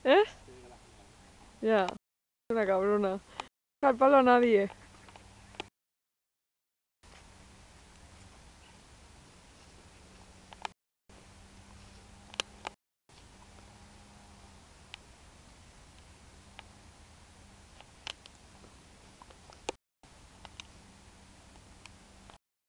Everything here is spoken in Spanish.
¿Eh? Ya. Una cabrona. No deja el palo a nadie.